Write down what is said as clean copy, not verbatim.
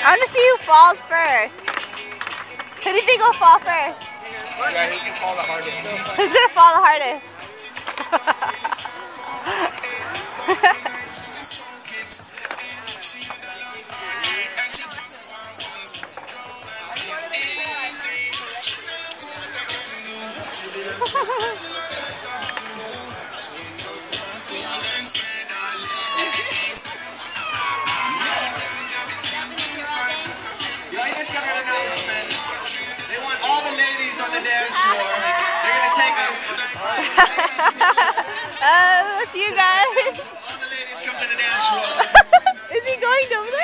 I want to see who falls first. Who do you think will fall first? Yeah, he can fall the hardest. Who's going to fall the hardest? They want all the ladies on the dance floor. They're going to take them. That's you guys. All the ladies come to the dance floor. Is he going over there?